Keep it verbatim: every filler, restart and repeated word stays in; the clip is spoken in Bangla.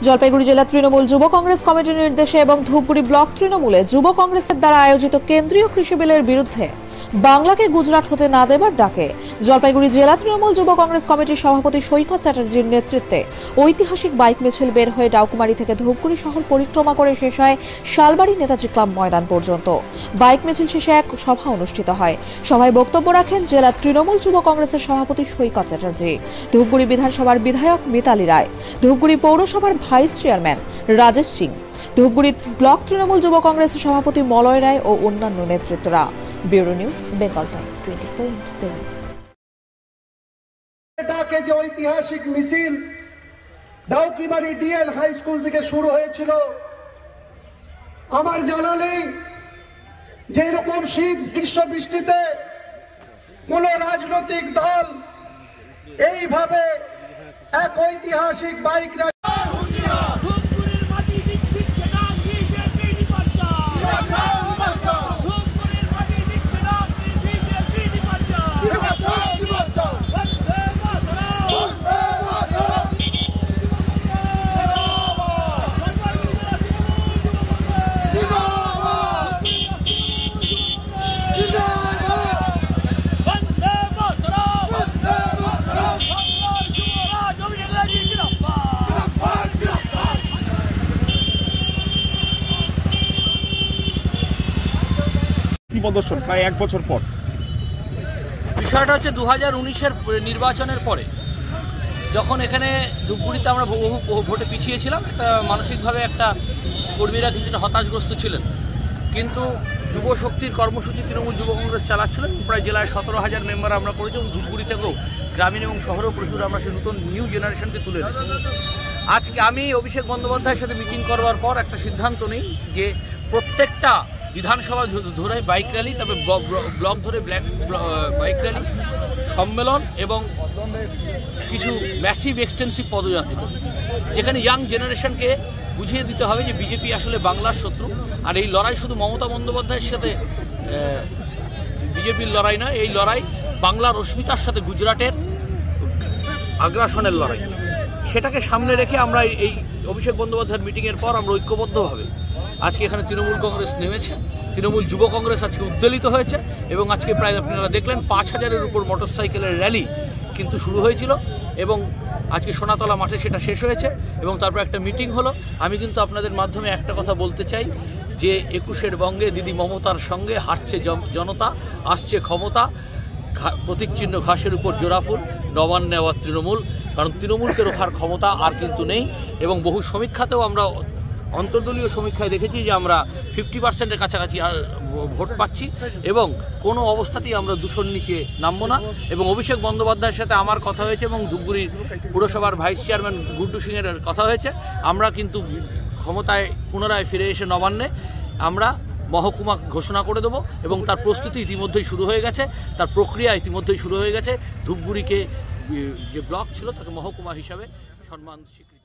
জলপাইগুড়ি জেলা তৃণমূল যুব কংগ্রেস কমিটির নির্দেশে এবং ধূপগুড়ি ব্লক তৃণমূলে যুব কংগ্রেসের দ্বারা আয়োজিত কেন্দ্রীয় কৃষি বিলের বিরুদ্ধে বাংলাকে গুজরাট হতে না দেবার ডাকে জলপাইগুড়ি জেলা তৃণমূল যুব কংগ্রেস কমিটির সভাপতি সৈকত চ্যাটার্জির নেতৃত্বে ঐতিহাসিক বাইক মিছিল বের হয়ে ডাউকুমারি থেকে ধূপগুড়ি শহর পরিক্রমা করে শেষ হয় শালবাড়ি নেতাজি ক্লাব ময়দান পর্যন্ত। বাইক মিছিল শেষে এক সভা অনুষ্ঠিত হয়। সভায় বক্তব্য রাখেন জেলা তৃণমূল যুব কংগ্রেসের সভাপতি সৈকত চ্যাটার্জি, ধূপগুড়ি বিধানসভার বিধায়ক মিতালি রায়, ধূপগুড়ি পৌরসভার vice chairman Rajesh Singh, Dhupguri block Trinamool যুব কংগ্রেসের সভাপতি মলয় রায় ও অন্যান্য নেতৃত্বরা। Bureau news, Bengal Times twenty four into seven. এটাকে যে ঐতিহাসিক মিছিল ডাউকিমারি ডিএল হাই স্কুল থেকে শুরু হয়েছিল, আমার জানা নেই যে এরকম শীত গ্রীষ্ম বৃষ্টিতে কোন রাজনৈতিক দল এইভাবে এক ঐতিহাসিক বাইক প্রদর্শন প্রায় এক বছর পর। বিষয়টা হচ্ছে দু হাজার উনিশের নির্বাচনের পরে যখন এখানে ধূপগুড়িতে আমরা বহু বহু ভোটে পিছিয়েছিলাম, একটা মানসিকভাবে একটা কর্মীরা কিছুটা হতাশগ্রস্ত ছিলেন, কিন্তু যুব শক্তির কর্মসূচি তৃণমূল যুব কংগ্রেস চালাচ্ছিলেন। প্রায় জেলায় সতেরো হাজার মেম্বার আমরা করেছি এবং ধূপগুড়ি থেকেও গ্রামীণ এবং শহরেও প্রচুর আমরা সেই নতুন নিউ জেনারেশনকে তুলে এনেছি। আজকে আমি অভিষেক বন্দ্যোপাধ্যায়ের সাথে মিটিং করবার পর একটা সিদ্ধান্ত নিই যে প্রত্যেকটা বিধানসভা ধরে বাইক র্যালি, তারপরে ব্লক ধরে ব্ল্যাক বাইক র্যালি, সম্মেলন এবং কিছু ম্যাসিভ এক্সটেন্সিভ পদযাত্রা, যেখানে ইয়াং জেনারেশনকে বুঝিয়ে দিতে হবে যে বিজেপি আসলে বাংলার শত্রু। আর এই লড়াই শুধু মমতা বন্দ্যোপাধ্যায়ের সাথে বিজেপির লড়াই নয়, এই লড়াই বাংলার অস্মিতার সাথে গুজরাটের আগ্রাসনের লড়াই। সেটাকে সামনে রেখে আমরা এই অভিষেক বন্দ্যোপাধ্যায়ের মিটিংয়ের পর আমরা ঐক্যবদ্ধভাবে আজকে এখানে তৃণমূল কংগ্রেস নেমেছে, তৃণমূল যুব কংগ্রেস আজকে উদ্বেলিত হয়েছে এবং আজকে প্রায় আপনারা দেখলেন পাঁচ হাজারের উপর মোটরসাইকেলের র্যালি কিন্তু শুরু হয়েছিল এবং আজকে সোনাতলা মাঠে সেটা শেষ হয়েছে এবং তারপর একটা মিটিং হলো। আমি কিন্তু আপনাদের মাধ্যমে একটা কথা বলতে চাই যে একুশের বঙ্গে দিদি মমতার সঙ্গে হাঁটছে জনতা, আসছে ক্ষমতা, প্রতীক চিহ্ন ঘাসের উপর জোড়াফুল, নবান্ন নেওয়া তৃণমূল, কারণ তৃণমূলকে রোখার ক্ষমতা আর কিন্তু নেই। এবং বহু সমীক্ষাতেও আমরা অন্তর্দলীয় সমীক্ষায় দেখেছি যে আমরা ফিফটি পার্সেন্টের কাছাকাছি ভোট পাচ্ছি এবং কোনো অবস্থাতেই আমরা দুশোর নিচে নামবো না। এবং অভিষেক বন্দ্যোপাধ্যায়ের সাথে আমার কথা হয়েছে এবং ধূপগুড়ির পুরসভার ভাইস চেয়ারম্যান গুড্ডু সিংয়ের কথা হয়েছে। আমরা কিন্তু ক্ষমতায় পুনরায় ফিরে এসে নবান্নে আমরা মহকুমা ঘোষণা করে দেবো এবং তার প্রস্তুতি ইতিমধ্যেই শুরু হয়ে গেছে, তার প্রক্রিয়া ইতিমধ্যেই শুরু হয়ে গেছে। ধূপগুড়িকে যে ব্লক ছিল তাকে মহকুমা হিসাবে সম্মান স্বীকৃতি